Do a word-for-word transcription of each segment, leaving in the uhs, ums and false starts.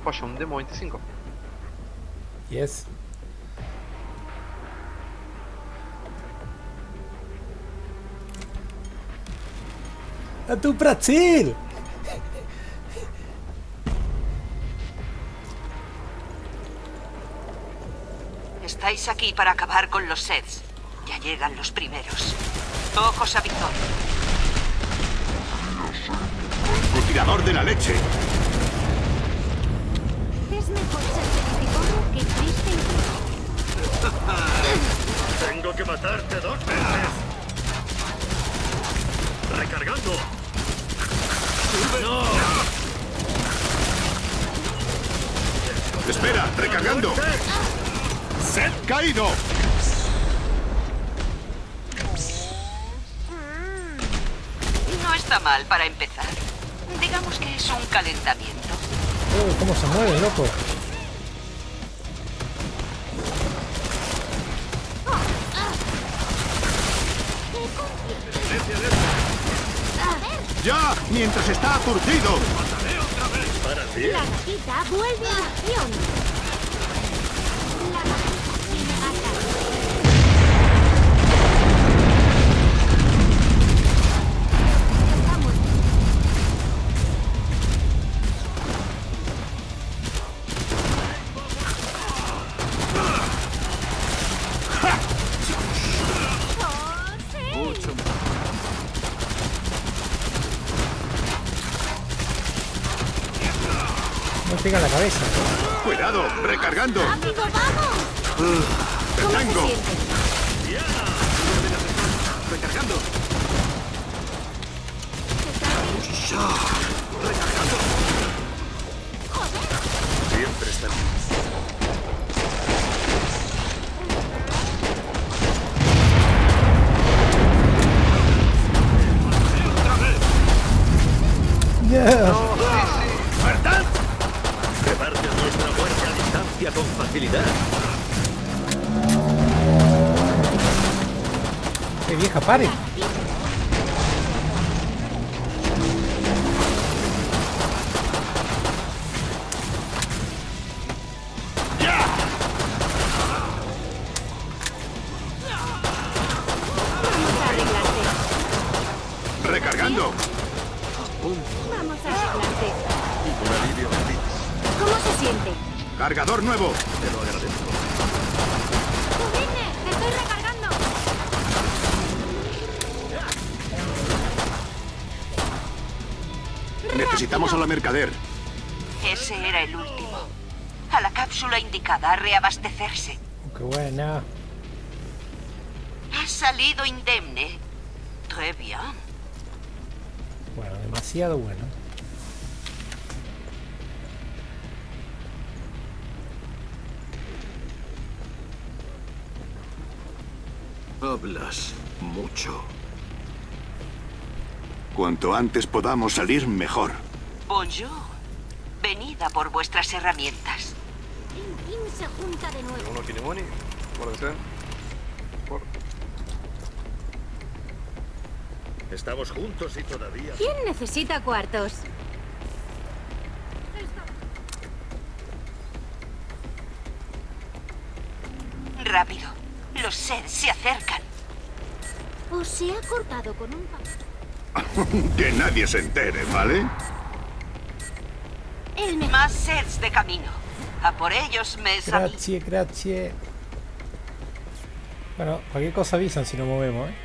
Poxa, un demo veinticinco. Yes. ¡A tu prazer! Estáis aquí para acabar con los Seths. Ya llegan los primeros. Ojos a Victor. ¡Tirador de la leche! Es mejor ser feliz que triste y Tengo que matarte dos veces. Recargando. ¡No! ¡Espera! ¡Recargando! ¡Seth caído! No está mal para empezar. Digamos que es un calentamiento. Oh, cómo se mueve, loco. ¡Ya! ¡Mientras está aturdido! Para ti. la gatita vuelve a acción. La gatita ataca. Estamos. Mucho más. Me pega en la cabeza. ¡Cuidado! ¡Recargando! ¡Rápido, vamos! ¡Te ¿Cómo tengo! se siente? ¡Recargando! Siempre está bien. Yeah. ¡Muertas! Repartes nuestra muerte a distancia con facilidad. ¡Qué vieja, pare! Vamos a arreglarte. ¡Recargando! Vamos a arreglarte. Un alivio gratis. ¿Cómo se siente? ¡Cargador nuevo! Te lo agradezco. ¡Cubrirme! ¡Te estoy recargando! Necesitamos a la mercader. Ese era el último. A la cápsula indicada a reabastecerse. Oh, qué buena. Ha salido indemne. Très bien. Bueno, demasiado bueno. Hablas mucho. Cuanto antes podamos salir, mejor. Bonjour. Venid a por vuestras herramientas. El team se junta de nuevo. Uno tiene money. Por lo que sea. Por... Estamos juntos y todavía... ¿Quién necesita cuartos? Rápido. Los Seth se acercan. ¿O se ha cortado con un papel? Que nadie se entere, ¿vale? El mejor. Más Seths de camino. A por ellos, mes a mí. Gracias, gracias. Bueno, cualquier cosa avisan si nos movemos, ¿eh?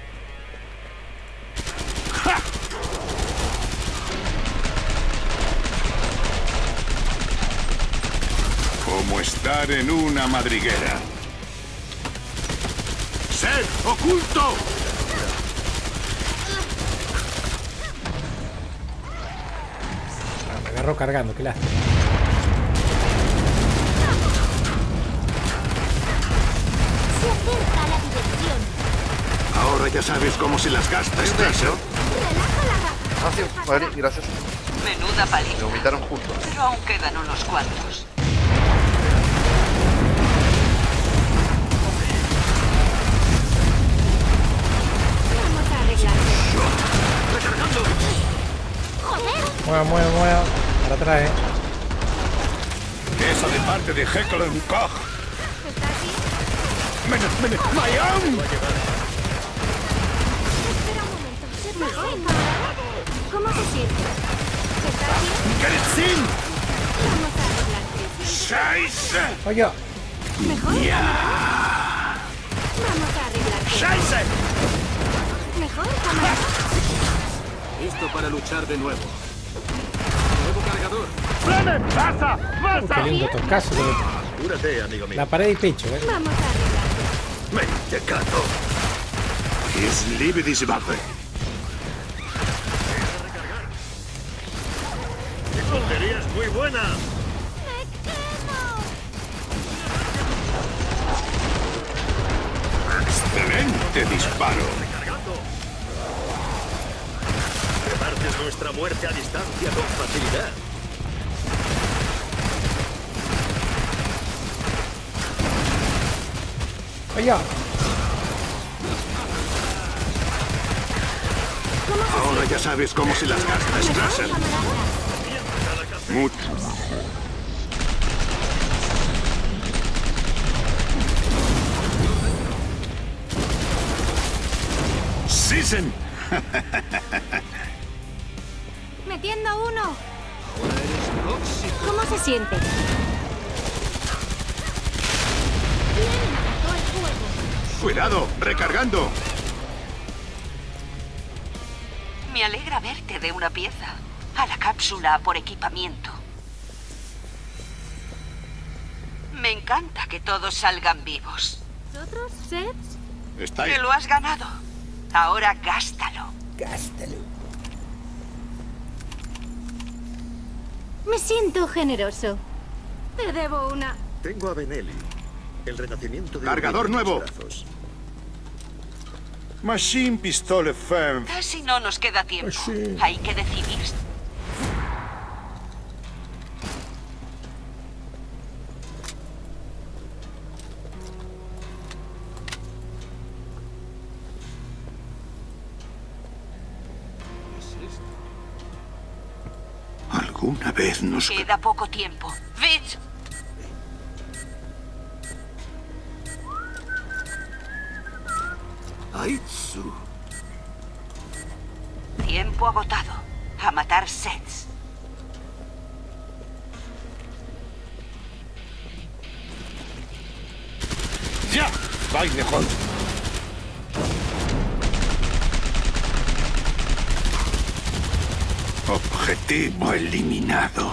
Como estar en una madriguera. ¡Seth, oculto! Ah, me agarró cargando, qué lástima. Se acerca a la dirección. Ahora ya sabes cómo se las gasta ¿Hay un Strasser. deseo? Relaja la gata. Ah, sí. Vale, gracias. Menuda Me paliza. vomitaron justo. Pero aún quedan unos cuantos. Vamos a arreglarte. ¡Recargando! ¡Joder! Mueva, mueva, mueva. Para atrás, ¿eh? Eso de parte de Jekyll and Koch. ¿Está aquí? ¡Mene, mene, Mayam! Espera un momento. ¿Se mejor, camarada? ¿Cómo se siente? ¿Está aquí? ¡Geritzin! Vamos a arreglarte. ¡Scheiße! Oye, ¿Mejor, camarada? Vamos a arreglarte. ¡Scheiße! ¿Mejor, camarada? Listo para luchar de nuevo. Nuevo cargador. ¡Flamen! ¡Pasa! qué lindo tocazo. que le- Cúrate, amigo mío. La pared y pecho, ¿eh? Vamos a arreglarte. Mentecato. Ich liebe diese Waffe. ¡Mi puntería es muy buena! ¡Me quemo! ¡Excelente disparo! Recargando. Repartes nuestra muerte a distancia con facilidad. Oye, Ahora ya sabes cómo se las gasta Strasser. Mut. Season. ¡Metiendo uno! ¿Cómo se siente? Bien, apagó el fuego. Cuidado, recargando. Me alegra verte de una pieza. A la cápsula por equipamiento. Me encanta que todos salgan vivos. ¿Vosotros, Sets? Estáis. Te lo has ganado. Ahora gástalo. gástalo. Me siento generoso. Te debo una. Tengo a Benelli. El renacimiento de Cargador en mis nuevo. brazos. Machine Pistole Femme. Casi no nos queda tiempo. Sí. Hay que decidir. Alguna vez nos... Queda poco tiempo. Vitz, Aitsu. tiempo agotado. A matar sets. ¡Ya! Schweinehund. Objetivo eliminado.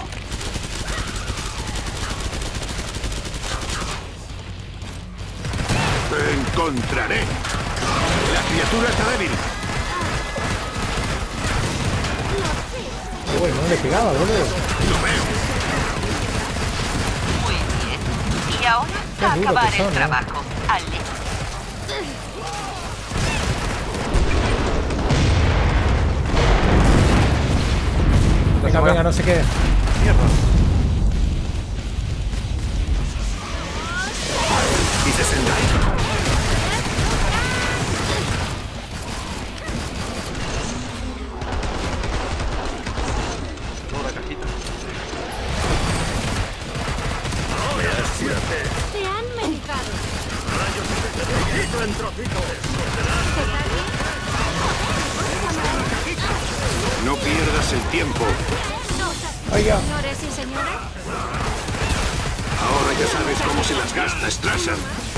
Te encontraré. La criatura está débil. Qué bueno, no le pegaba, boludo. Lo veo. Muy bien. Y ahora Qué a duro acabar que son, el ¿eh? trabajo. Ale. Venga, venga, no se quede. Y sesenta. Toda la cajita. Cúrate. Te han medicado. Trocito en trocito. ¿Está bien? No pierdas el tiempo. Oiga, Señores y señoras, Ahora ya sabes cómo se las gasta Strasser.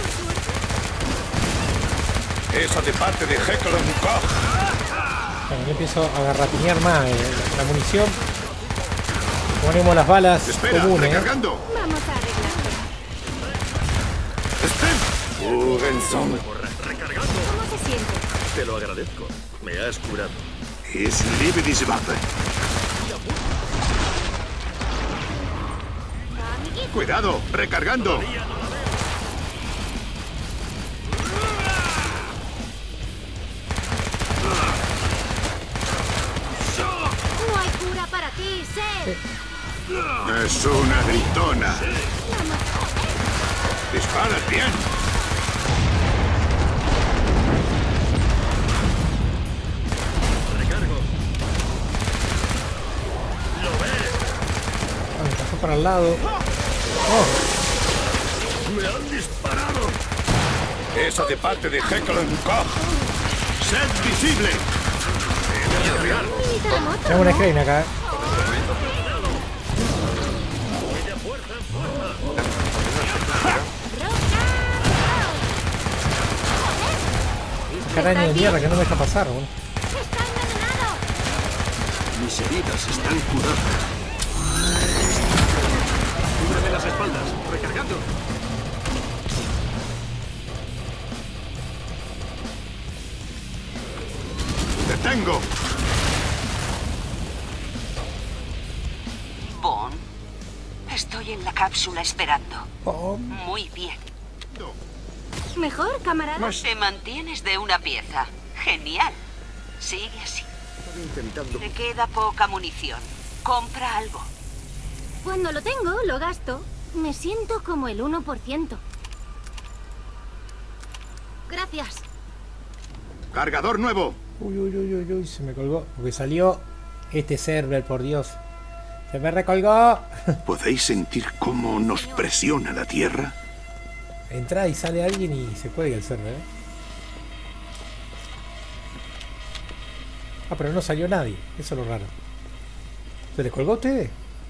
Eso de parte de Jekyll and Koch. bueno, yo empiezo a garrapiñar más eh, la munición. Ponemos las balas Espera, comunes, ¿eh? recargando. vamos a arreglarte. Step. Urenson. Recargando. ¿Cómo se siente? Te lo agradezco. Me has curado. Ich liebe diese Waffe. Amiguito, Cuidado, recargando. no hay cura para ti, Seth. Es una gritona. Vamos. Disparas bien. Recargo. Lo ves. Ah, me pasó para el lado. ¡Me han disparado! Eso de parte de Jekyll and Koch. ¡Sed visible! Tengo una crane acá. Araña de mierda que no me deja pasar, boludo. ¡Está envenenado! Mis heridas están curadas. ¡Cúbreme las espaldas! ¡Recargando! ¡Detengo! Bond, estoy en la cápsula esperando. Oh, Muy bien. ¿Mejor, camarada? Te mantienes de una pieza. Genial. Sigue así. Intentando. Te queda poca munición. Compra algo. Cuando lo tengo, lo gasto. Me siento como el uno por ciento. Gracias. ¡Cargador nuevo! uy, uy, uy, uy, uy, se me colgó. Porque salió este server, por Dios. Se me recolgó. ¿Podéis sentir cómo nos presiona la Tierra? Entra y sale alguien y se cuelga el server, ¿eh? Ah, pero no salió nadie. Eso es lo raro. ¿Se les colgó a ustedes?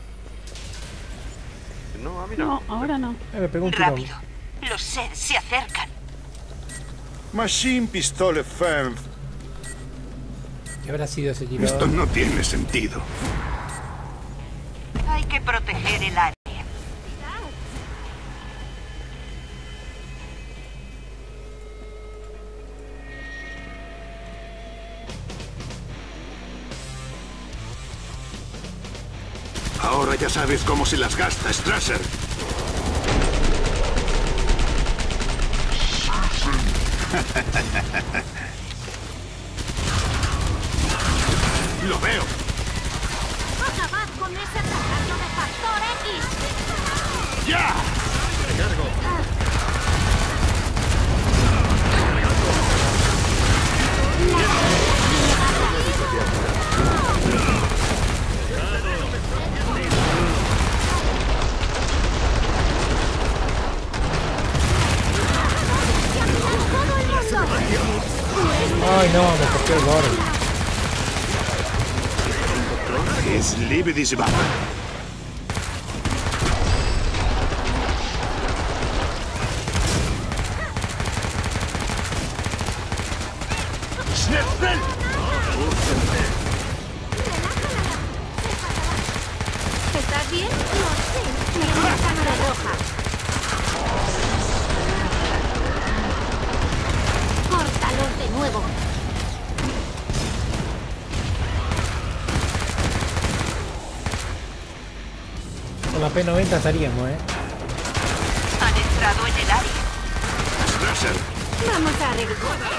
No, a mí no. No, ahora no. Eh, me pegó un tirón. Rápido. Los sets se acercan. Machine Pistole Femme. ¿Qué habrá sido ese tirón? Esto no tiene sentido. Hay que proteger el área. Ahora ya sabes cómo se las gasta, Strasser. Lo veo. Acabad con ese retraso de factor X. ¡Ya! Ay, no, me cogió el gordo. Es libre de ese ¡Schnepfel! ¿Estás bien? No sé. Mira la cámara roja. Córtalos de nuevo. Con la P noventa estaríamos, ¿eh? Han entrado en el área. Strasser. Vamos a arreglar.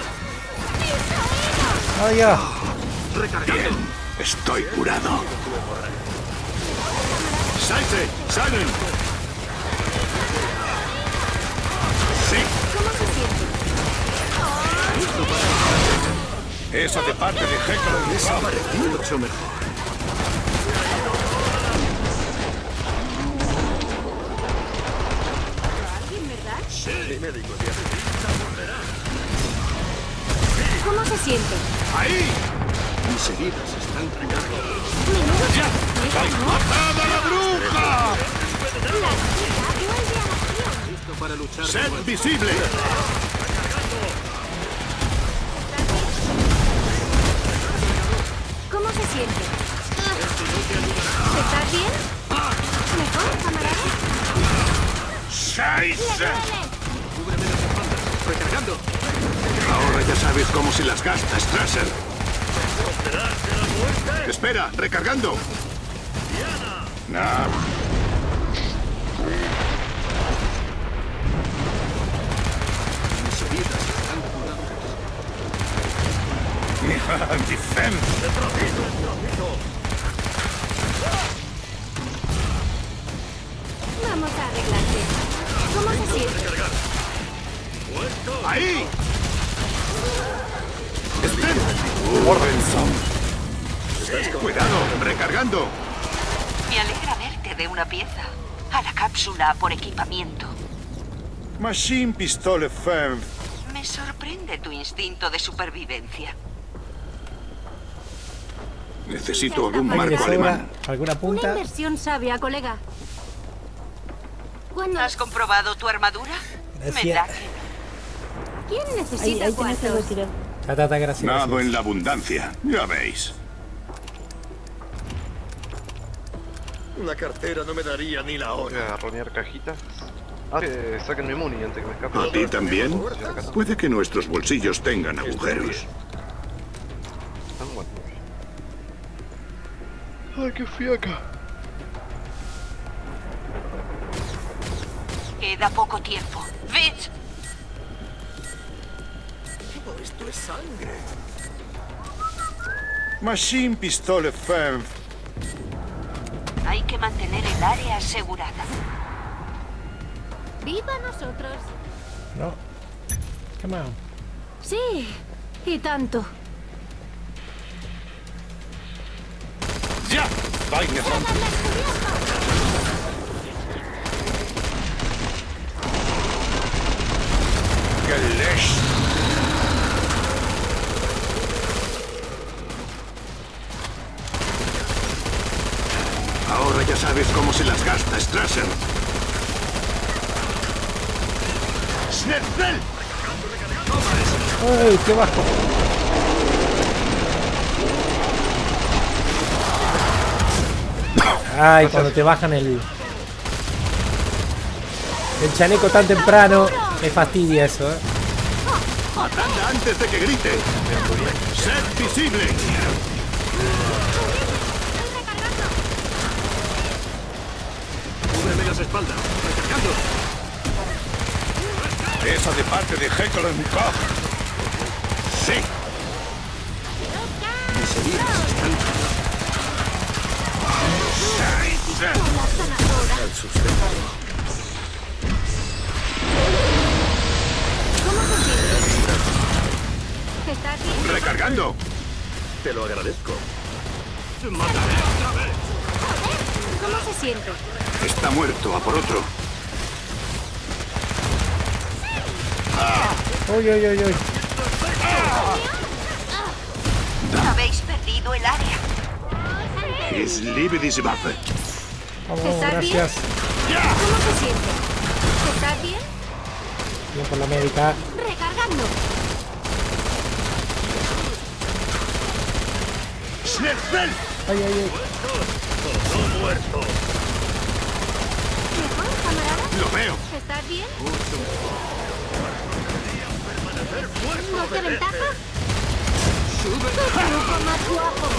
¡Ay, ya! Bien, estoy curado. ¡Salte! ¡Salen! Sí. ¿Cómo se siente? Eso de parte de Jekyll and Koch. Mucho mejor. ¿Alguien, verdad? Sí, médico. ¿Cómo se siente? ¡Ahí! Mis heridas están curadas. Menudo. ¡Ya! Mira, ¿no? ¡Matad a la bruja! La chica vuelve a la acción. Listo para luchar. ¡Sed visible! ¿Cómo se siente? ¿Estás bien? ¿Mejor, camarada? ¡Scheiße! Cúbreme las espaldas. Recargando. Ahora ya sabes cómo se las gasta, Strasser. Espera, recargando. Nah. Mis heridas están curadas. Defense. Vamos a arreglarte. ¿Cómo se siente? ¡Ahí! ¡Espera! ¡Mordenson! Cuidado, recargando. Me alegra verte de una pieza. A la cápsula por equipamiento. Machine Pistole Femme. Me sorprende tu instinto de supervivencia. Necesito algún ¿Alguien le marco sobra alemán. alguna Una punta? inversión sabia, colega. Cuando... ¿Has comprobado tu armadura? Me Gracias. da que ¿Quién Ahí, necesita ahí tienes algo cuartos? tirado. Ta, ta, ta, gracias. Nado gracias. en la abundancia, ya veis. Una cartera no me daría ni la Voy hora. a ronear cajitas. Ah, que saquen mi muni antes que me escape. ¿A ti también? Puede que nuestros bolsillos tengan agujeros. Están buenos. Ay, qué fiaca. queda poco tiempo. ¡Fitz! Todo esto es sangre. Machine Pistole Femme. Hay que mantener el área asegurada. ¡Viva nosotros! No. Come on. Sí, y tanto. ¡Ya! ¡Vaina! ¡Gelesh! Ahora ya sabes cómo se las gasta Strasser. ¡Schnitzel! ¡Uy, qué bajo! Ay, cuando te bajan el... El chaleco tan temprano, me fastidia eso, ¿eh? ¡Matadla antes de que grite! ¡Sed visible! Cúbreme las espaldas. Recargando. Esa de parte de Heckler and Koch. Sí. Mis heridas están al sustento. ¿Cómo se siente? ¿Estás bien? Recargando. Te lo agradezco. Joder, ¿cómo se siente? Está muerto, a por otro. ¡Uy, uy, uy, uy! Habéis perdido el área. Es liebe diese Waffe. Vamos, ¿Estás bien? gracias. ¿Cómo se siente? ¿Estás bien? Bien por la médica. Recargando. ¡Schnitzel! ¡Ay, ay, ay! Todo muerto. ¿Mejor, camarada? Lo veo. ¿Estás bien? ¿No te ventaja? ¡Qué truco más guapo!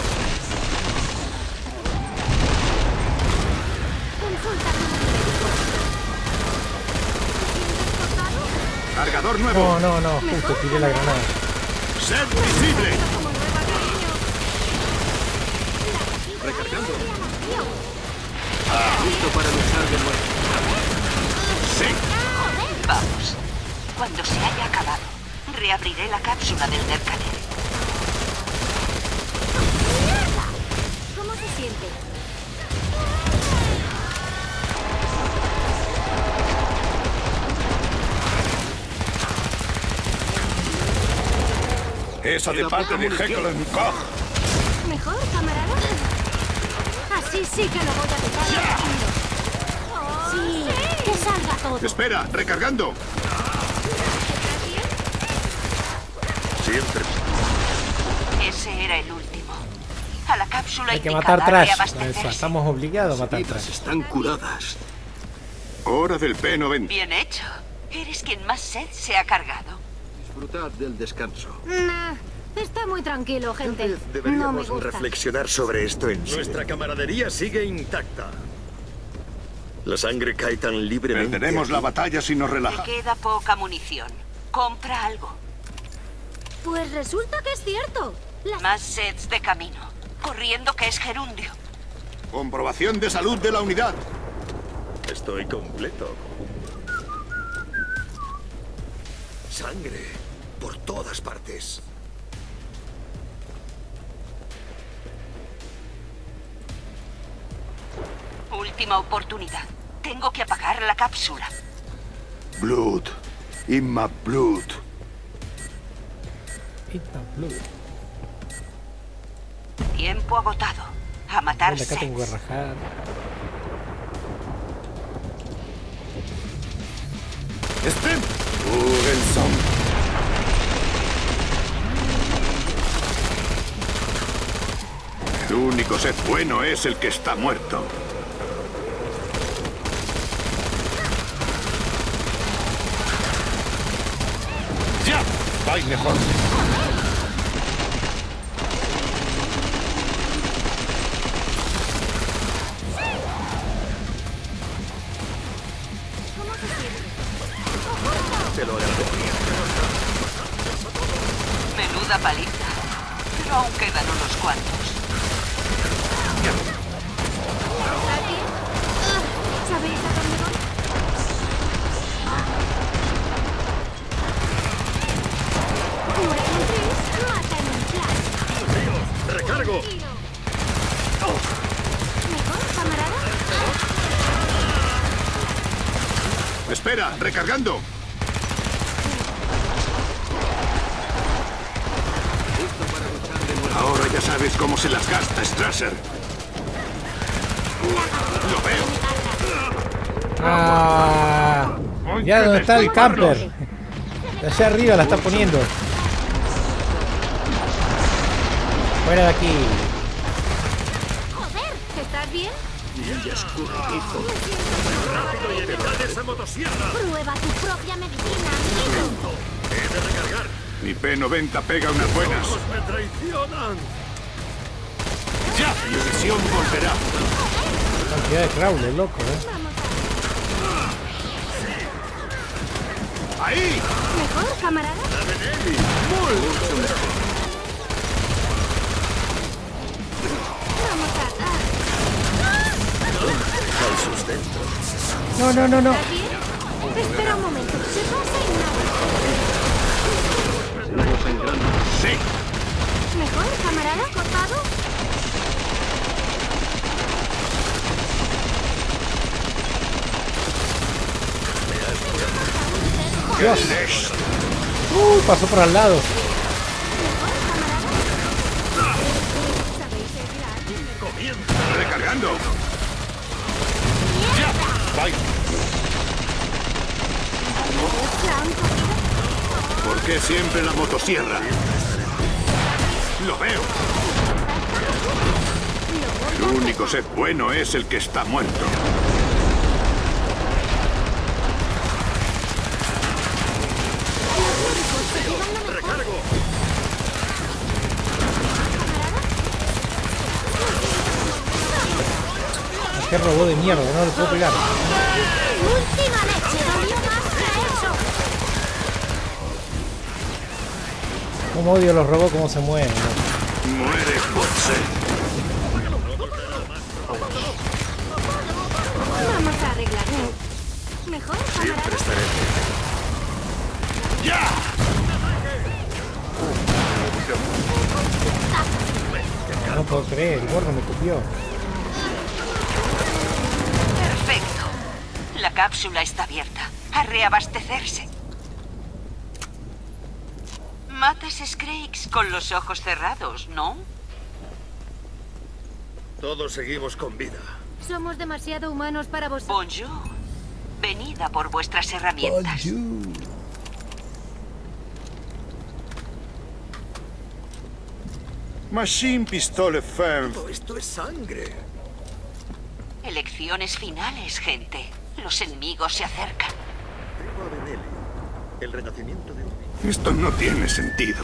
Consulta con el médico. ¿Te sientes cortado? Cargador No, nuevo. no, no, justo tiré la granada. ¡Sed visible! Como nueva, cariño. Recargando. Tío, Listo para luchar de nuevo. Sí. Vamos. Cuando se haya acabado, reabriré la cápsula del mercader. ¿cómo se siente? Esa de parte de Heckler and Koch. ¿Mejor, camarada? Así sí que lo voy a dejar tranquilo. Sí, que salga todo. Espera, recargando. ¿Estás bien? Siempre. Ese era el último. A la cápsula Hay que indicada matar trash. reabastecerse. Estamos obligados a matar Vidas trash. están curadas. Hora del P noventa. Bien hecho. Eres quien más sed se ha cargado. Disfrutad del descanso. Nah, está muy tranquilo, Tal gente. vez No me deberíamos gusta. reflexionar sobre esto en Nuestra camaradería sigue intacta. La sangre cae tan libremente. Perderemos la batalla si nos Te relaja. queda poca munición. Compra algo. Pues resulta que es cierto. Las... Más sets de camino. Corriendo que es gerundio. Comprobación de salud de la unidad. Estoy completo. Sangre por todas partes. Última oportunidad. Tengo que apagar la cápsula. Blood. Imma Blood. Ita Blue. Tiempo agotado. A matar Acá tengo que Sets. rajar. Este. Ugenson. El único Seth bueno es el que está muerto. ¡Ya! ¡Vais mejor! Te lo agradezco. Menuda paliza. Pero aún quedan unos cuantos. ¿Está bien? Ah, ¿sabéis a dónde voy? Cura en un tris, mata en un flash. ¡Tíos! ¡Recargo! Tiro. ¿Mejor, camarada? ¡Espera! ¡Recargando! Ahora ya sabes cómo se las gasta, Strasser. ¡Lo veo! Ah, ya donde está el camper. De allá arriba la está poniendo. Fuera de aquí. Joder, ¿estás bien? ¡Rápido y evitad esa motosierra! Prueba tu propia medicina, amiguito. ¡He de recargar! Mi P noventa pega unas buenas. ¡Todos me traicionan! ¡Ya! Mi visión volverá. Cantidad de crawler, loco, eh. ¡Ahí! ¿Mejor, camarada? Vamos a... ah, No, no, no, no. ¿estás bien? Espera un momento, se pasa y nada. ¡Sí! ¿Mejor, camarada? ¿Cortado? Dios. Uh, pasó por al lado. ¿Sabéis seguir ¡Recargando! ¿Por qué siempre la motosierra? ¡Lo veo! El único Seth bueno es el que está muerto. ¡Recargo! Qué robot de mierda, no le puedo pegar. ¡Última leche! ¡Dolió más que eso! Como odio los robots, cómo se mueven, ¿no? ¡Muere por Seth! Vamos a arreglarlo. ¿Mejor, camarada? ¡Ya! No puedo creer, el gordo me copió. Perfecto. La cápsula está abierta. A reabastecerse. Matas Skrakes con los ojos cerrados, ¿no? Todos seguimos con vida. Somos demasiado humanos para vosotros. Bonjour. Venid a por vuestras herramientas. Machine Pistole Femme. Todo esto es sangre. Elecciones finales, gente. Los enemigos se acercan. Tengo a Benelli. El renacimiento de Obi. Esto no tiene sentido.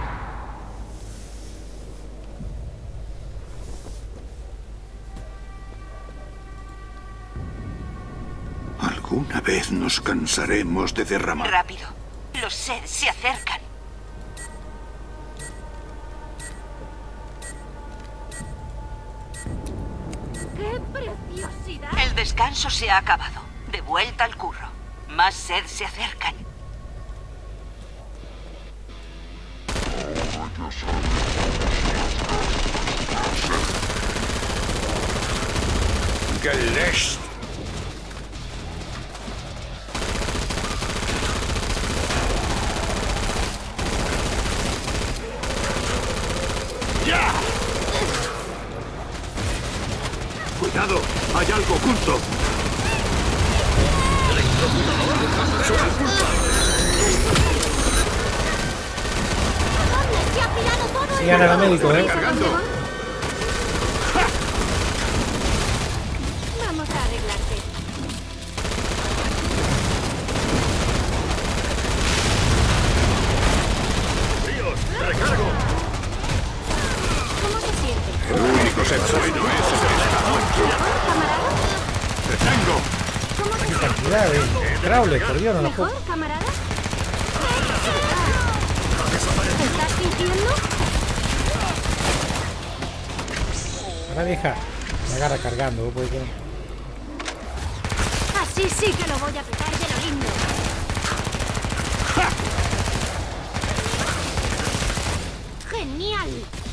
Alguna vez nos cansaremos de derramar. Rápido. Los Seth se acercan. ¡Qué preciosidad! El descanso se ha acabado. De vuelta al curro. Más Seth se acercan. Gelest. muerto. Se ha pirado todo el Sigan a la médico, eh. Recargando. Vamos a arreglarte. ¡Recargo! ¿Cómo se siente? El único ser bueno es el que está muerto. ¿Mejor, camarada? ¡Te tengo! ¿Cómo se siente? Cantidad de crawlers, por Dios, no los puedo. ¿Mejor, camarada? ¿Te estás sintiendo? Ahora vieja, me agarra cargando, vos podés que... Así sí que lo voy a petar de lo lindo. ¡Genial!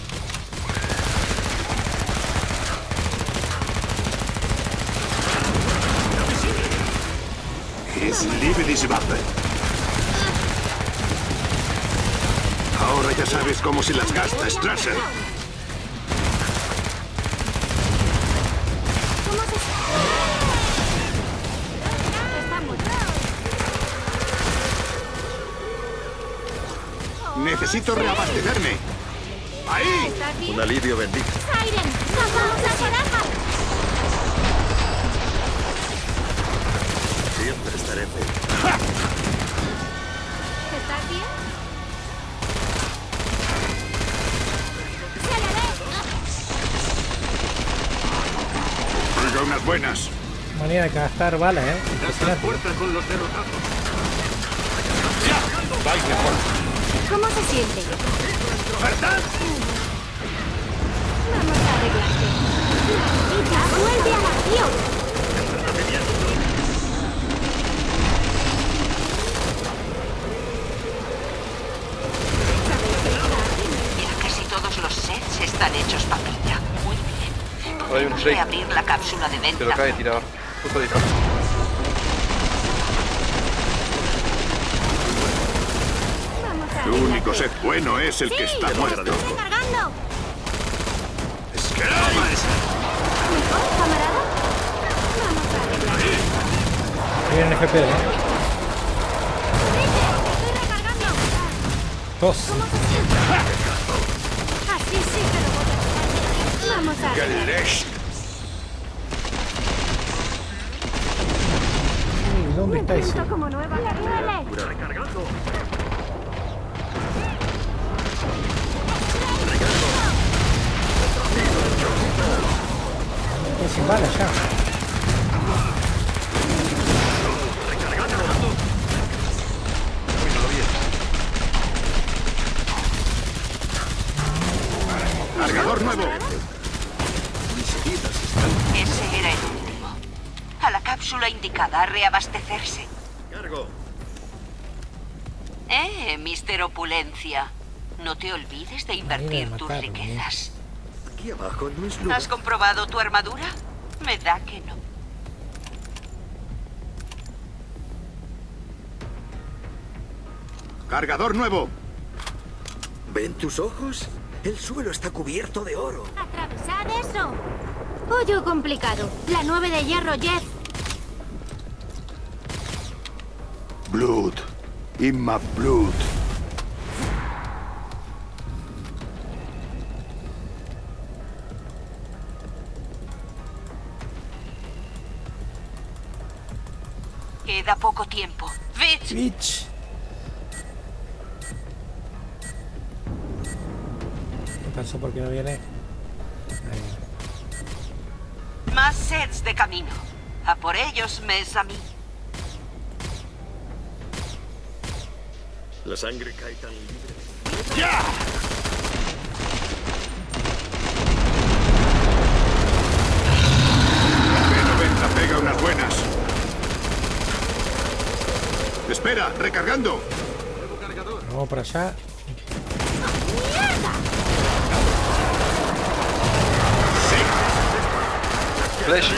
Es libre diese Waffe. Ahora ya sabes cómo se las gasta Strasser. ¿Cómo se siente? Está muerto. Necesito reabastecerme. ¡Ahí! ¿Estás bien? Un alivio bendito. ¡Siren! ¡Nos vamos a Sharaha! Siempre estaré fe. ¿Estás bien? ¡Se le ve! Oiga, unas buenas. Manera de gastar balas, eh. Impresionante. con los derrotados. ¿Cómo se siente? ¿Verdad? Vamos a arreglarte. Y ya vuelve a la acción. Mira, casi todos los sets están hechos papilla. Muy bien. Ahora hay un Podemos shake. reabrir la cápsula de Te lo venta. cae tirador. Justo ahí. Vamos a El único arreglarte. set bueno es el que está ¡Sí! muerto. ¡Estoy recargando! ¿Mejor, camarada? Vamos a arreglarte. Viene el F P, eh. ¡Estoy recargando! Dos. ¿Cómo se siente? Así sí que lo voy a pegar. Vamos a arreglarte. Uy, ¿dónde está ese? Siento como nueva carrera. Está sin balas ya. Cargador nuevo. Ese era el último. A la cápsula indicada a reabastecerse. Cargo. Eh, mister Opulencia. No te olvides de invertir Manera de tus matarlo, riquezas. Aquí abajo no es lugar. ¿Has comprobado tu armadura? Me da que no. Cargador nuevo. ¿Ven tus ojos? El suelo está cubierto de oro. ¡Atravesad eso! Hoyo complicado. La nueve de hierro, Jeff. Blood. Imma Blood. Queda poco tiempo. Vitz, Bitch. ¿Qué pasó? ¿Por qué no viene? Ahí. más sets de camino. A por ellos, mes a mí. La sangre cae tan libre. ¡Ya! B noventa pega unas buenas. Espera, recargando. Vamos para allá. Flash.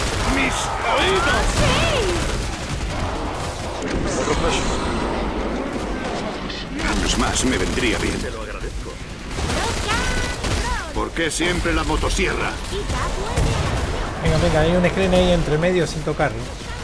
Mis oídos. Otro flash. más me vendría bien. Te lo agradezco. ¿Por qué siempre la motosierra? Venga, venga, hay un screen ahí entre medio sin tocarlo.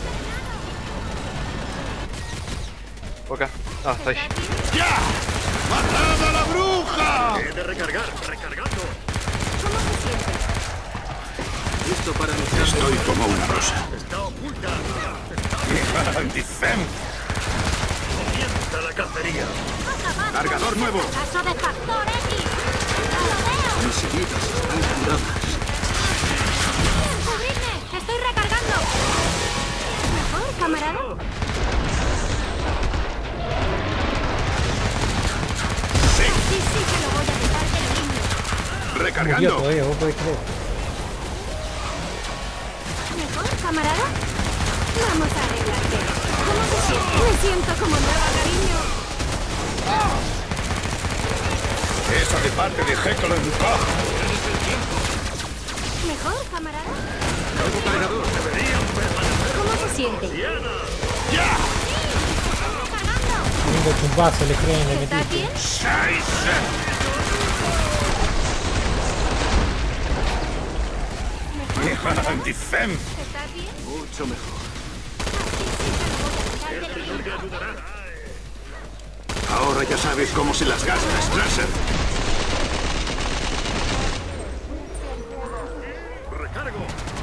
Por acá. Ah, está ahí. ¡Ya! ¡Matad a la bruja! He de recargar, recargando. ¿Cómo se siente? Listo para iniciar. Estoy como una rosa. Está oculta. ¡Defense! Comienza la cacería. ¡Cargador nuevo! ¡Caso de Factor X! ¡No lo veo! Mis heridas están curadas. ¡Cubridme! ¡Estoy recargando! ¿Mejor, camarada? ¡Sí! Sí, sí que lo voy a quitar del niño. Murió ¡Recargando! todavía, vos podés creer. ¿Mejor, camarada? Vamos a arreglarte. ¿Cómo se siente? Me siento como nueva, cariño. Esa de parte de Jekyll and Koch. ¿Mejor, camarada? Nuevo cargador. Deberían permanecer. ¿Cómo se siente? Diana. ¡Ya! ¡Recargando! Lindo chumbazo el screen le ¿Estás metí. bien? ¡Scheiße! ¡Defense! ¿Estás bien? Mucho mejor. Sí, sí que lo voy a quitar del niño. Te ayudará. Ahora ya sabes cómo se las gasta, Strasser. Recargo.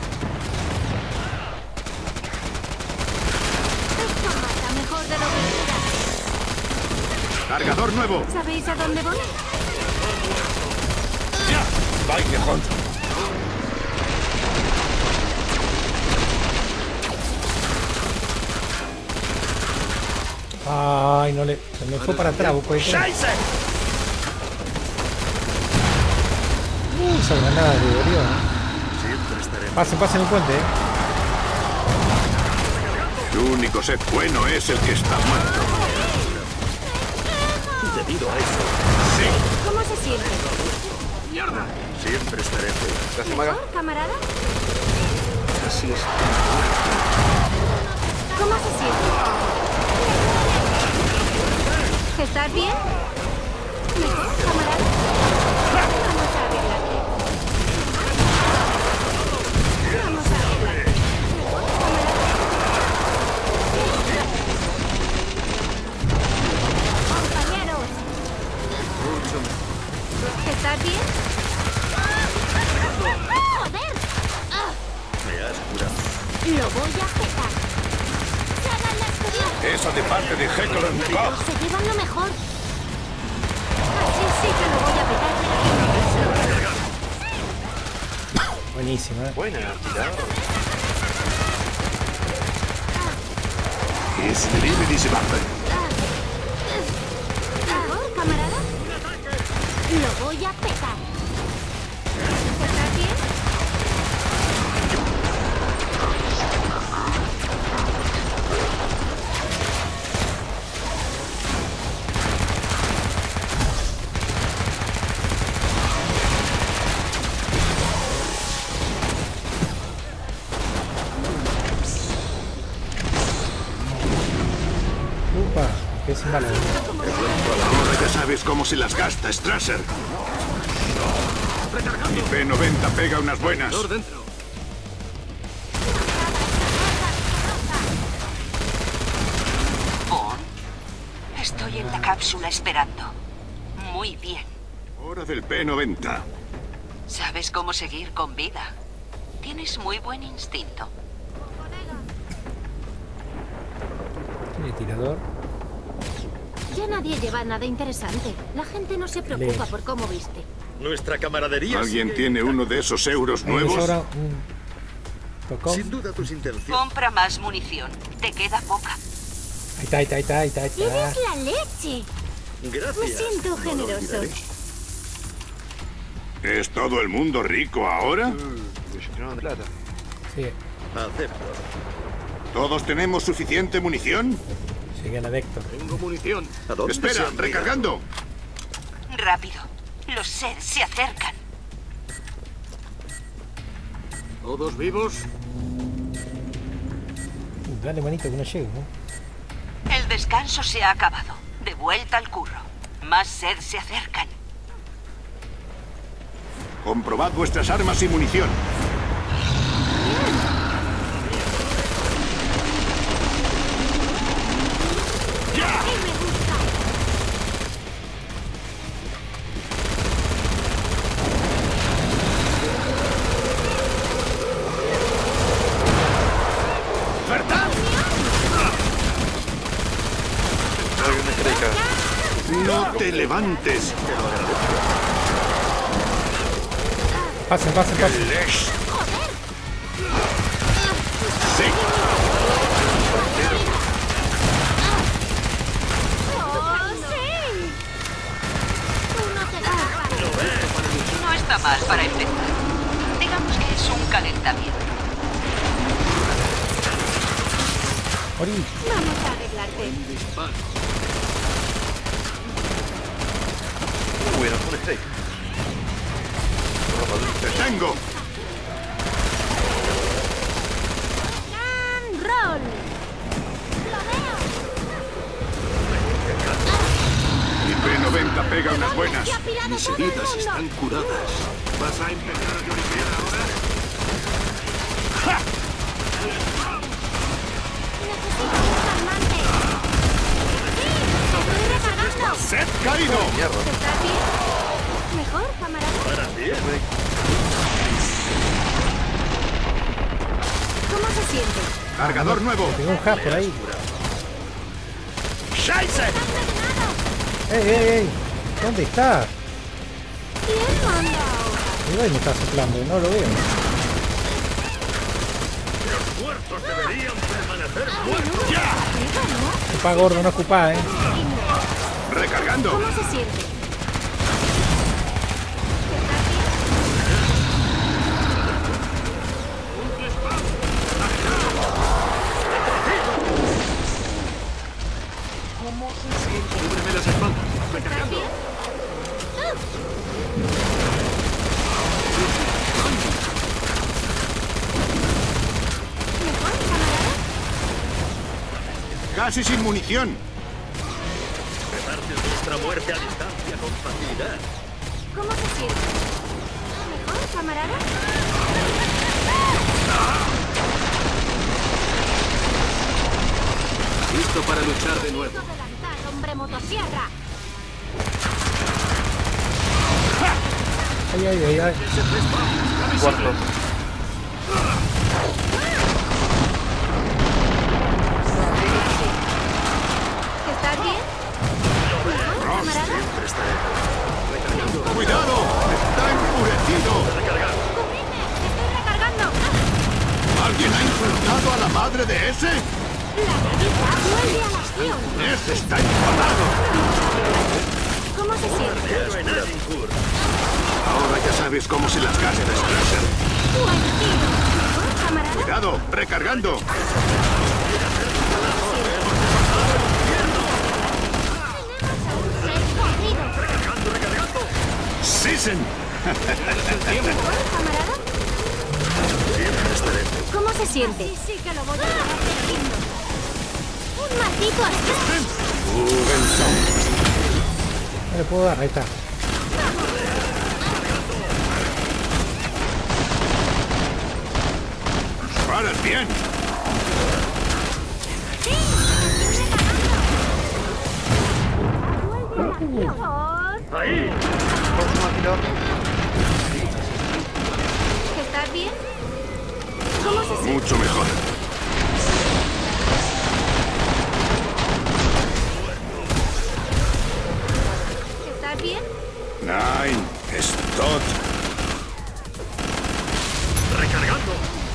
Esto mata mejor de lo que era. ¡Cargador nuevo! ¿Sabéis a dónde voy? ¡Ya! ¡Vaya, Hunt! Ay, no le. Se me fue para atrás, vos podés creer. ¡Scheiße! Uh, esa granada de dolió, ¿eh? Siempre estaré. Pasen, pasen el puente, eh. El único set bueno es el que está muerto. Debido a eso, ¡Sí! ¿Cómo se siente? siempre estaré. Gracias, Maga. ¿Mejor, camarada? Así es. ¿Cómo se siente? ¿Estás bien? ¿Mejor, camarada? Vamos a arreglarte. Vamos a arreglarte. ¿Mejor, camarada? Compañeros, Mucho mejor. ¿estás bien? ¡Joder! Ah, Me has curado. lo voy a petar. ¡Tragan las cubiertas! Esa de parte de Jekyll and Koch. Se llevan lo mejor. Así sí que lo voy a petar. Buenísima, eh. Buena, tirado. Ich liebe diese Waffe. ¿Mejor, camarada? Lo voy a petar. ¿Estás bien? Upa, qué sin balas. Ahora ya sabes cómo se las gasta, Strasser. Mi P noventa pega unas buenas. Dentro. Bond, estoy en la cápsula esperando. Muy bien. Hora del P noventa. ¿Sabes cómo seguir con vida? Tienes muy buen instinto. Tiene tirador. Ya nadie lleva nada interesante. La gente no se preocupa Lees. por cómo viste. Nuestra camaradería. ¿Alguien sigue tiene intacta. uno de esos euros Ahí nuevos? sobra un tocón. Sin duda tus intenciones. Compra más munición. Te queda poca. Ahí está, ahí está, ahí está, ahí está, ahí está. ¡Eres la leche! Gracias. Me siento No lo generoso. olvidaré. ¿Es todo el mundo rico ahora? Uh, me llenaron de plata. Sí, Acepto. ¿Todos tenemos suficiente munición? llegué a la Vector. Tengo munición. ¿A dónde se Espera, han ido? recargando. Rápido. Los Seth se acercan. ¿Todos vivos? Uh, dale manito que no llegue, ¿no? El descanso se ha acabado. De vuelta al curro. Más Zed se acercan. Comprobad vuestras armas y munición. No te levantes. Pasen, pasen, pasen. Sí. No está mal para empezar. Digamos que es un calentamiento. Ori. Vamos a arreglarte. Bueno, un strike. ¡Te tengo! ¡Can roll! ¡Lo veo! Mi P noventa pega unas buenas. Mis heridas están curadas. ¿Vas a empezar a lloriquear ahora? ¡Ja! Necesito un calmante. ¡Sí! ¡Estoy recargando! ¡Sed caído! ¿Estás bien? ¿Mejor, camarada? ¿Cómo se siente? Cargador nuevo. Tengo un hack por ahí. ¡Scheiße! ¡Ey, ey, ey! ¿Dónde está? ¿Quién manda ahora? Ahí me está soplando, no lo veo. Los muertos deberían permanecer muertos. ¡Ya! Ocupá, gordo, no ocupá, eh. Recargando. ¿Cómo se siente? Cúbreme las espaldas. Recargando. ¿Mejor, camarada? Casi sin munición. Repartes nuestra muerte a distancia con facilidad. ¿Cómo se siente? ¿Mejor, camarada? Listo para luchar de nuevo. Adelantar, hombre motosierra. Ay, ay, ay, ay. Cuarto. ¿Estás bien? ¿Mejor, camarada? ¡Cuidado! ¡Está enfurecido! ¡Cubridme! ¡Estoy recargando! ¿Alguien ha insultado a la madre de ese? ¡La realidad vuelve a la acción! ¡Ese está enfadado! ¿Cómo se siente? Héroe en Azincourt. Ahora ya sabes cómo se las gasta Strasser. ¡Buen tiro! ¿Mejor, camarada? ¡Cuidado! ¡Recargando! Recargando, recargando. ¡Sisen! ¿Mejor, camarada? Siempre estaré. ¿Cómo se siente? Sí, sí que lo voy a acabar perdiendo. ¡Un maldito asco! No le puedo dar, ahí está. ¡Paras bien! ¡Sí! ¡Estoy recargando! Ahí. Próximo tirador. ¿Estás bien? ¿Cómo se siente? Mucho mejor. ¿Estás bien? Nein, es tot. Recargando.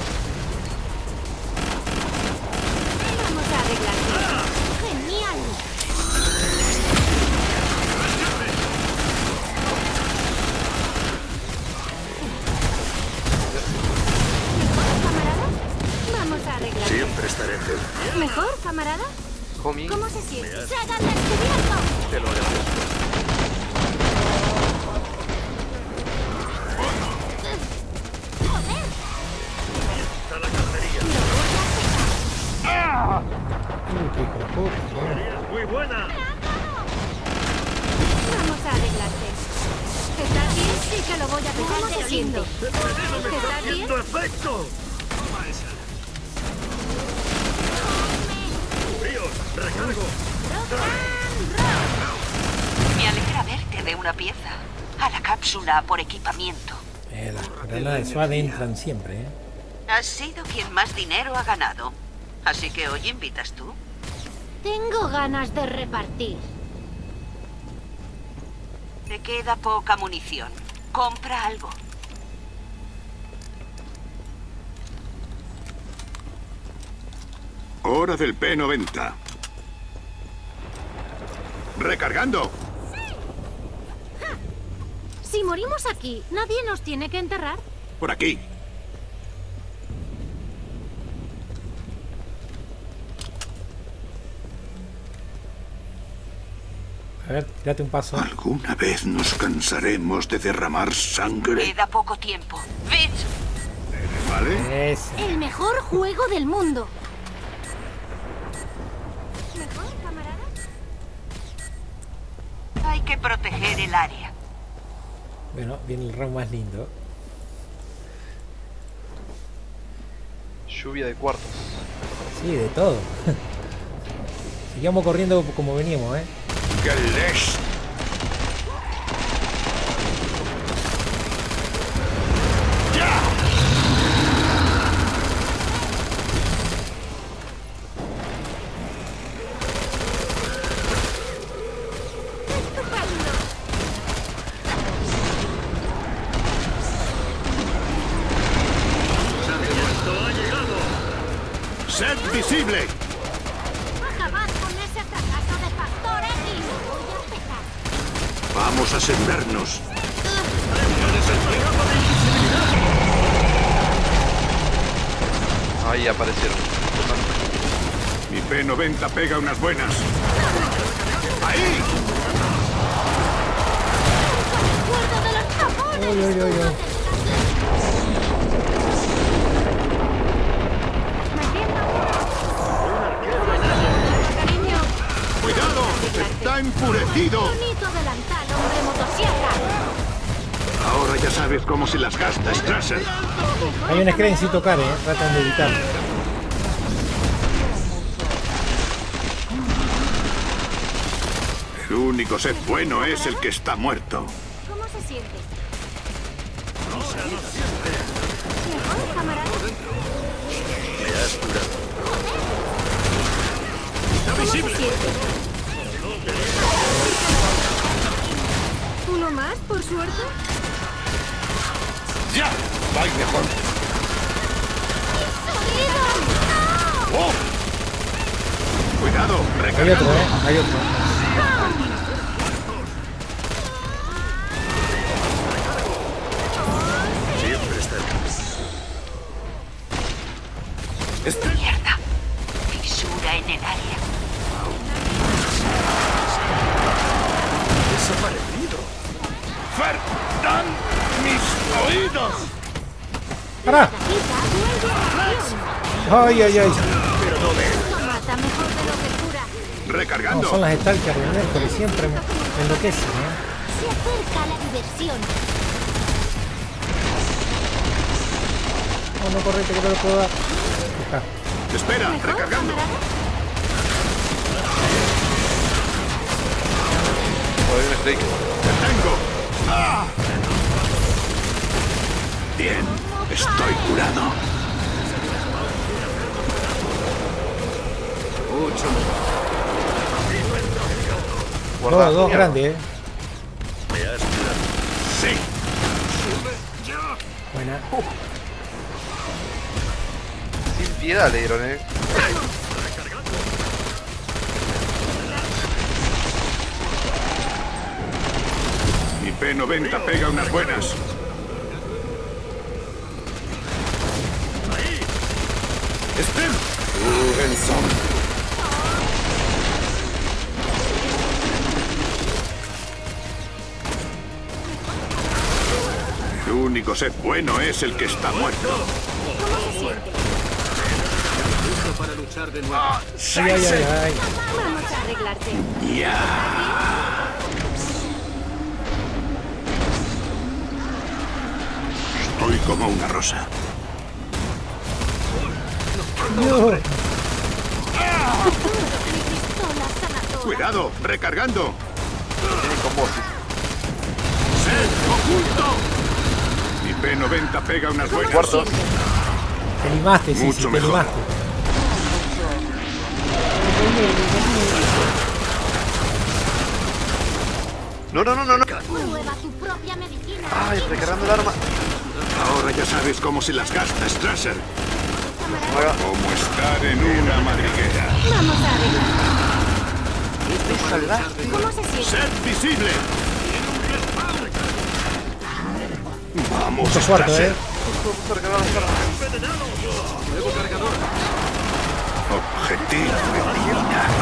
Vamos a arreglarlo. ¡Genial! ¿Mejor, camarada? Vamos a arreglarlo. Siempre estaré. ¿Mejor, camarada? Homie, ¿Cómo se siente? ¡Se hagan descubierto! te lo agradezco. lo voy a pegar. ¿Cómo se siente? ¿Estás bien? ¡Haciendo efecto! ¡Fríos! ¡Recargo! Me alegra verte de una pieza. A la cápsula por equipamiento. Eh, las granadas de SWAT entran siempre, ¿eh? Has sido quien más dinero ha ganado. Así que hoy invitas tú. Tengo ganas de repartir. Te queda poca munición. Compra algo. Hora del P noventa. Recargando. Si morimos aquí, ¿nadie nos tiene que enterrar? Por aquí. A ver, tírate un paso. ¿Alguna vez nos cansaremos de derramar sangre? Queda poco tiempo. ¡Fitz! ¿Vale? Ese. El mejor juego del mundo. ¿Mejor, camarada? Hay que proteger el área. Bueno, viene el round más lindo. Lluvia de cuartos. Sí, de todo. Sigamos corriendo como veníamos, ¿eh? ¡Que les! ¡Ya! ¡Sed visible! Acabad con ese fracaso de Factor X. Voy a empezar. Vamos a asegurarnos. Ahí aparecieron. Mi P noventa pega unas buenas. ¡Ahí! ¡Recuerdo de los japoneses! Uy, uy, uy, uy. Cariño, ¡Cuidado! ¡Está enfurecido! bonito delantal, hombre motosierra. Ahora ya sabes cómo se las gasta Strasser. Hay una screen sin tocar, ¿eh? Tratan de evitarlo. El único set bueno es el que está muerto. ¿Cómo se siente? ¿Mejor, camarada? Me has curado. ¿Cómo se siente? ¿Uno más, por suerte? ¡Ya! ¡Vais mejor! ¡Sonido! ¡Oh! ¡Cuidado! Hay ¡Recargando! otro, ¿eh? Hay otro. Siempre está. Este- Mierda. Fisura en el área. Desaparecido. ¡Ferdan mis oídos! ¡Para! Quita, vuelve a acción. ¡Ay, ay, ay! Pero no ve. No mata mejor de lo que cura. No, ¡Recargando! son las Stalker de miércoles, siempre me me enloquecen, ¿eh? Se acerca la diversión. No, no, correte, que no lo puedo dar. Ahí está. ¡Espera! ¿Mejor, ¡Recargando! camarada? Joder, un Snake. ¡Te tengo! ¡Ah! Bien, estoy curado. Mucho mejor. Guarda, Dos, dos mierda. grandes, ¿eh? Me has curado. Sí. Buena. Sin piedad le dieron, eh. Mi P noventa pega unas buenas. ¡Stem! Rubenson. El único set bueno es el que está muerto. ¿Cómo se siente? ¡Ah! Ay, ay, ay, ay. Vamos a arreglarte. ¡Ya! como una rosa. No. ¡Cuidado! ¡Recargando! Tienen con vos. ¡Sed oculto! Mi P noventa pega unas buenas. Cuartos. Te limaste, sí, Mucho sí, te mejor. limaste. No, no, no, no, no. Prueba tu propia medicina. Ay, recargando el arma. Ahora ya sabes cómo se las gasta, Strasser. Haga. Como estar en una madriguera. Vamos a arreglar. Es salvaje. ¿Cómo se siente? ¡Sed visible! Vamos, Mucho fuerte, Strasser. eh. Justo recargar las armas. Objetivo eliminado.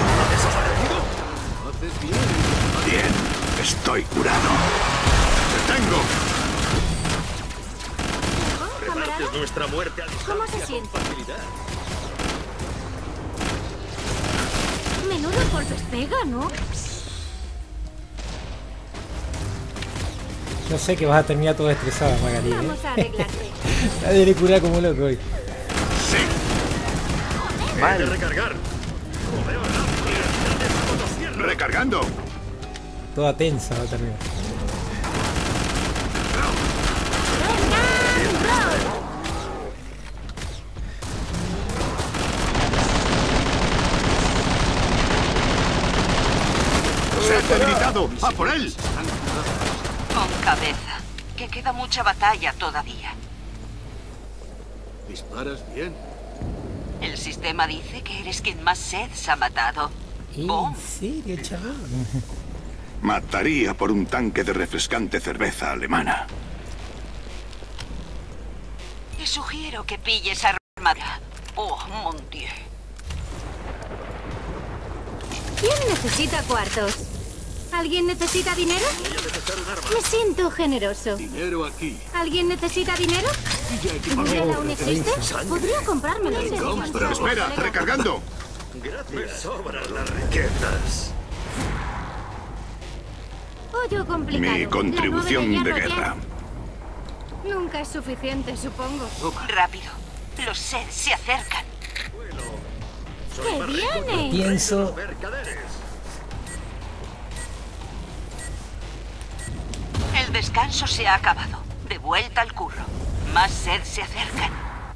Bien, estoy curado. ¡Te tengo! ¿Mejor, camarada? Es nuestra muerte a ¿Cómo se siente? Menudos golpes pega, ¿no? No sé que vas a terminar todo estresada, Magali. Vamos a ¿eh? arreglarte. Nadie le cura como loco hoy. ¡Sí! Hay que recargar. ¡Recargando! Toda tensa va a terminar. ¡Sed debilitado! ¡A por él! Con cabeza, que queda mucha batalla todavía. ¿Disparas bien? El sistema dice que eres quien más Seths ha matado. ¿En Bom. serio, chaval? Mataría por un tanque de refrescante cerveza alemana. Te sugiero que pilles armadura. Oh, mon Dieu. ¿Quién necesita cuartos? ¿Alguien necesita dinero? Me siento generoso. Dinero aquí. ¿Alguien necesita dinero? Y ya equipado. ¿Moneda aún existe? Podría comprármelo. Compra. ¡Espera! ¡Recargando! Gracias. Sobran las riquezas. Pollo complicado. Mi contribución La de nueve guerra. ya. Nunca es suficiente, supongo. Rápido. Los Seths se acercan. ¡Que viene! Pienso. Mercaderes. El descanso se ha acabado. De vuelta al curro. Más Seths se acercan.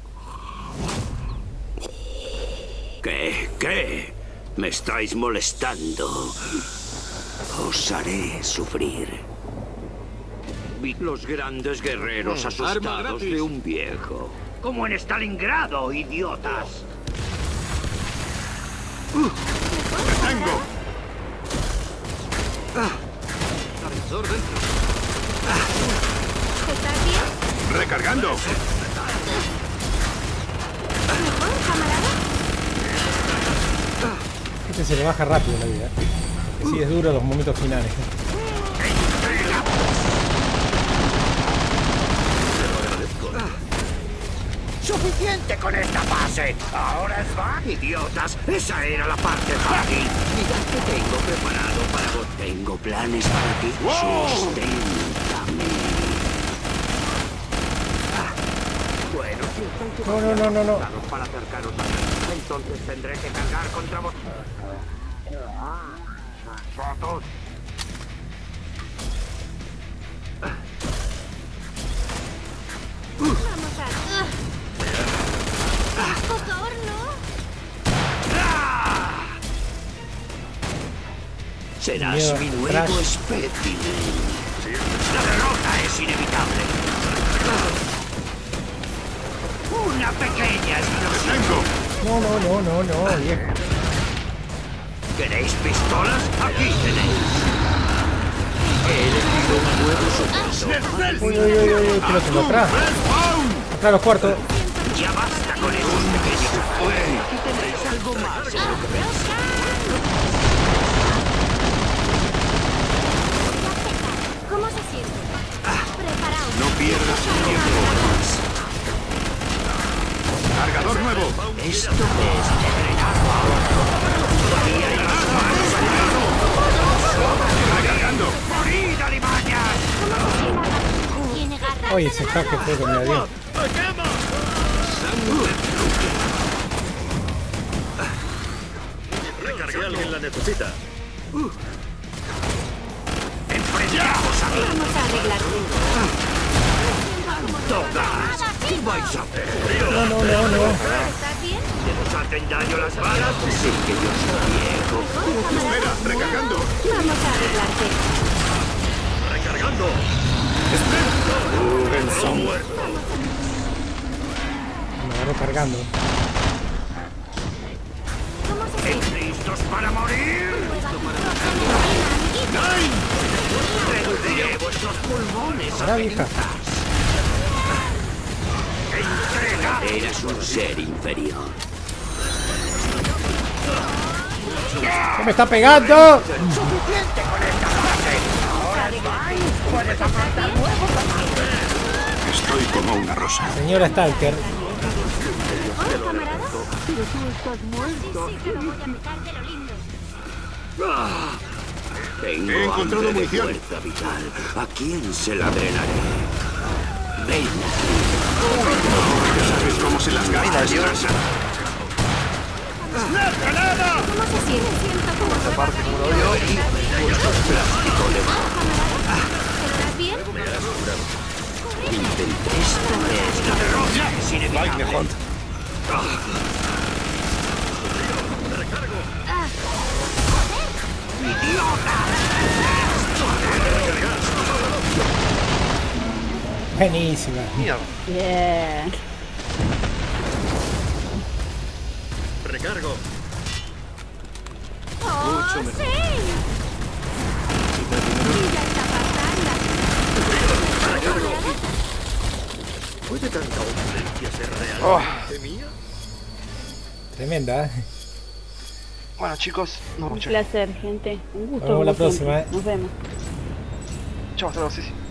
¿Qué? ¿Qué? Me estáis molestando. Os haré sufrir. Vi los grandes guerreros asustados gratis. de un viejo. Como en Stalingrado, idiotas. ¡Te tengo! Sensor dentro. ¿Estás bien? ¡Recargando! ¿Mejor, camarada? Este se le baja rápido la vida. Que sí es duro los momentos finales. ¡Suficiente con esta fase! ¡Ahora es va! ¡Idiotas! ¡Esa era la parte fácil! Mirad que tengo preparado para vos. Tengo planes para ti. Susténtame. Ah, bueno, si estáis No, no, no, no, no. preparados para acercaros a mí, entonces tendré que cargar contra vos. ¡Fotos! Vamos a... ¡Ah! ¡Poco horno! Serás Miedo, mi nuevo Crash. espécimen. La derrota es inevitable. Una pequeña explosión. ¡Tengo! No, no, no, no, no, viejo. ¿Queréis pistolas? Aquí tenéis. He elegido un nuevo suceso. Uy, uy, uy, uy, uy, que lo tengo atrás. Atrás los cuartos. Ya basta con esos pequeños. Aquí tenéis algo más. ¿Cómo se siente? Preparaos. No pierdas el tiempo. ¡Cargador nuevo! Esto es terrenado ahora. Todavía hay más manos. ¡Recargando! ¡Morid, alimañas! Tiene garra. Oye, ese jaque fue que me dio. Recargué, alguien la necesita. ¡Enfrentamos a mí! Vamos a arreglarte. ¡Todas! ¿Qué vais a hacer? No, no, no, no. ¿Estás bien? ¿Que nos hacen daño las balas? Sí que yo soy viejo. Espera, recargando. Vamos a arreglarte. Recargando. Son Me agarró cargando. ¿Cómo se siente? ¿Listos para morir? Reduciré vuestros pulmones a Ahora, vieja. ¡Entrega! Eres un ser inferior. ¡Se me está pegando! ¡Suficiente con esta fase! ¡Ahora Spine! ¡Puedes afrontar nuevos ataques! Estoy como una rosa. Señora Stalker. Hola, camarada. Pero tú estás muerto. Sí, sí, que lo voy a petar de lo lindo. Tengo He encontrado hambre de munición. fuerza vital. ¿A quién se la drenaré? Ven aquí. Ya sabes cómo se las gasta Strasser. ¿Cómo se siente? Siento como Esta parte como lo odio y... Plástico le va. ¿Estás bien? Intenté. Esta es la derrota. Es inevitable. Buenísima. Mierda. Bien. Recargo. ¡Oh, sí! Mira esta pasada. ¿Puede tanta ausencia ser Oh. realmente mía? Tremenda, ¿eh? Bueno, chicos, nos Un vemos. placer, gente. Un gusto. Nos vemos la como próxima, siempre. ¿eh? Nos vemos. Chao, hasta luego, sí, sí.